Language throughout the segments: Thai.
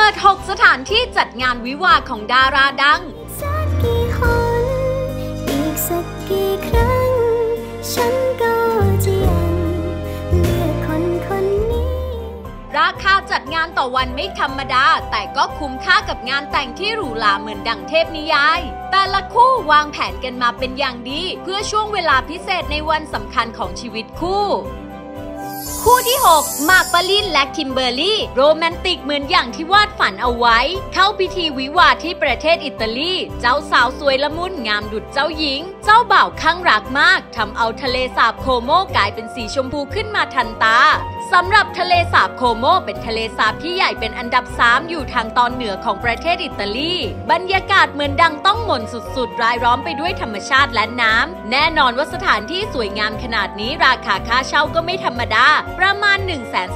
ปิด 6 สถานที่จัดงานวิวาห์ของดาราดังสักกี่คนอีกสักกี่ครั้งฉันก็จะยังเลือกคนนี้ราคาจัดงานต่อวันไม่ธรรมดาแต่ก็คุ้มค่ากับงานแต่งที่หรูหราเหมือนดั่งเทพนิยายแต่ละคู่วางแผนกันมาเป็นอย่างดีเพื่อช่วงเวลาพิเศษในวันสำคัญของชีวิตคู่ที่ 6 หมากปรินและคิมเบอร์รี่โรแมนติกเหมือนอย่างที่วาดฝันเอาไว้เข้าพิธีวิวาห์ที่ประเทศอิตาลีเจ้าสาวสวยละมุนงามดุจเจ้าหญิงเจ้าบ่าวข้างรักมากทำเอาทะเลสาบโคโมกลายเป็นสีชมพูขึ้นมาทันตาสำหรับทะเลสาบโคโมเป็นทะเลสาบที่ใหญ่เป็นอันดับ 3อยู่ทางตอนเหนือของประเทศอิตาลีบรรยากาศเหมือนดังต้องมนต์สุดๆรายล้อมไปด้วยธรรมชาติและน้ำแน่นอนว่าสถานที่สวยงามขนาดนี้ราคาค่าเช่าก็ไม่ธรรมดาประมาณ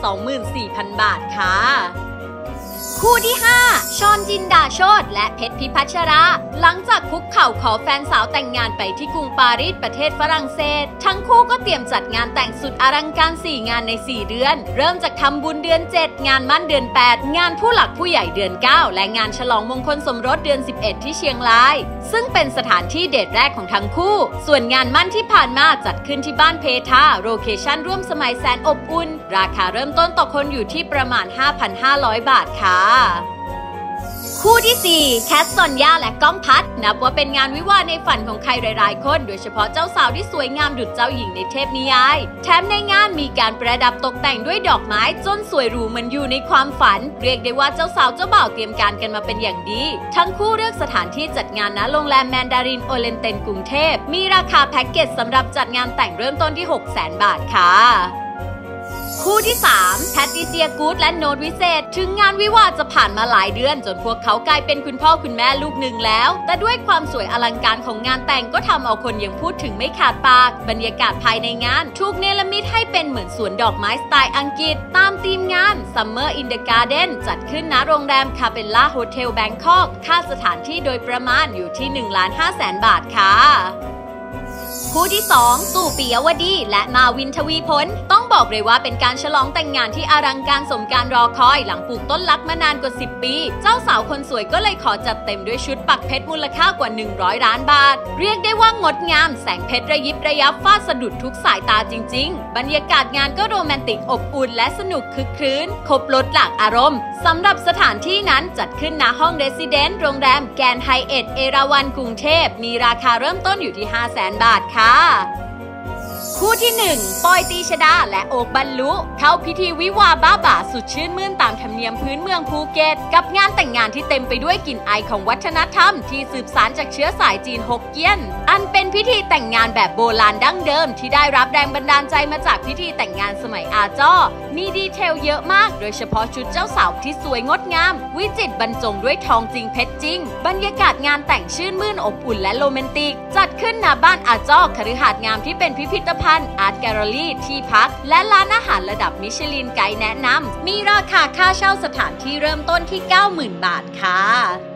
124,000 บาทค่ะคู่ที่ 5 ชอนจินดาโชติและเพชรพิพัชราหลังจากคุกเข่าขอแฟนสาวแต่งงานไปที่กรุงปารีสประเทศฝรั่งเศสทั้งคู่ก็เตรียมจัดงานแต่งสุดอลังการ4 งานใน 4 เดือนเริ่มจากทำบุญเดือน 7 งานมั่นเดือน 8 งานผู้หลักผู้ใหญ่เดือน 9 และงานฉลองมงคลสมรสเดือน 11 ที่เชียงรายซึ่งเป็นสถานที่เดทแรกของทั้งคู่ส่วนงานมั่นที่ผ่านมาจัดขึ้นที่บ้านเพทาโลเคชั่นร่วมสมัยแสนอบอุ่นราคาเริ่มต้นต่อคนอยู่ที่ประมาณ 5,500 บาทค่ะคู่ที่ 4 แคทซอนยาและก้องพัดนับว่าเป็นงานวิวาห์ในฝันของใครหลายๆคนโดยเฉพาะเจ้าสาวที่สวยงามดุจเจ้าหญิงในเทพนิยายแถมในงานมีการประดับตกแต่งด้วยดอกไม้จนสวยหรูเหมือนอยู่ในความฝันเรียกได้ว่าเจ้าสาวเจ้าบ่าวเตรียมการกันมาเป็นอย่างดีทั้งคู่เลือกสถานที่จัดงานณโรงแรมแมนดารินโอเลนเตนกรุงเทพมีราคาแพ็กเกจสำหรับจัดงานแต่งเริ่มต้นที่ 600,000 บาทค่ะคู่ที่ 3 แพตติเซียกู๊ดและโน้ตวิเศษถึงงานวิวาห์จะผ่านมาหลายเดือนจนพวกเขากลายเป็นคุณพ่อคุณแม่ลูกหนึ่งแล้วแต่ด้วยความสวยอลังการของงานแต่งก็ทำเอาคนยังพูดถึงไม่ขาดปากบรรยากาศภายในงานถูกเนรมิตให้เป็นเหมือนสวนดอกไม้สไตล์อังกฤษตามธีมงาน Summer in the Garden จัดขึ้นณโรงแรมคาเปลล่าโฮเทลแบงคอกค่าสถานที่โดยประมาณอยู่ที่ 1,500,000 บาทค่ะคู่ที่ 2 ตู่ปิยวดีและมาวินทวีพลต้องบอกเลยว่าเป็นการฉลองแต่งงานที่อลังการสมการรอคอยหลังปลูกต้นรักมานานกว่า10 ปีเจ้าสาวคนสวยก็เลยขอจัดเต็มด้วยชุดปักเพชรมูลค่ากว่า100 ล้านบาทเรียกได้ว่างดงามแสงเพชรระยิบระยับฟาดสะดุดทุกสายตาจริงๆบรรยากาศงานก็โรแมนติกอบอุ่นและสนุกคึกครื้นครบรสหลากอารมณ์สำหรับสถานที่นั้นจัดขึ้นณห้องเรสซิเดนต์โรงแรมแกรนด์ไฮเอทเอราวัณกรุงเทพมีราคาเริ่มต้นอยู่ที่ 500,000 บาทค่ะคู่ที่ 1 ปอยตีชดาและโอ๊คบรรลุเข้าพิธีวิวาห์บ้าบ่าสุดชื่นมื่นตามธรรมเนียมพื้นเมืองภูเก็ตกับงานแต่งงานที่เต็มไปด้วยกลิ่นอายของวัฒนธรรมที่สืบสานจากเชื้อสายจีนฮกเกี้ยนอันเป็นพิธีแต่งงานแบบโบราณดั้งเดิมที่ได้รับแรงบันดาลใจมาจากพิธีแต่งงานสมัยอาจ้อมีดีเทลเยอะมากโดยเฉพาะชุดเจ้าสาวที่สวยงดงามวิจิตรบรรจงด้วยทองจริงเพชรจริงบรรยากาศงานแต่งชื่นมื่นอบอุ่นและโรแมนติกจัดขึ้นณบ้านอาจ้อคฤหาสน์งามที่เป็นพิพิธภัณฑ์อาร์ตแกลเลอรี่ที่พักและร้านอาหารระดับมิชลินไกด์แนะนำมีราคาค่าเช่าสถานที่เริ่มต้นที่ 90,000 บาทค่ะ